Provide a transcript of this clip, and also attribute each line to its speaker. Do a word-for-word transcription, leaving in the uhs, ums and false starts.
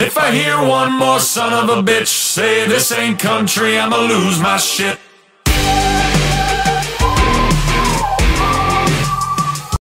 Speaker 1: If I hear one more son of a bitch say this ain't country, I'ma lose my shit.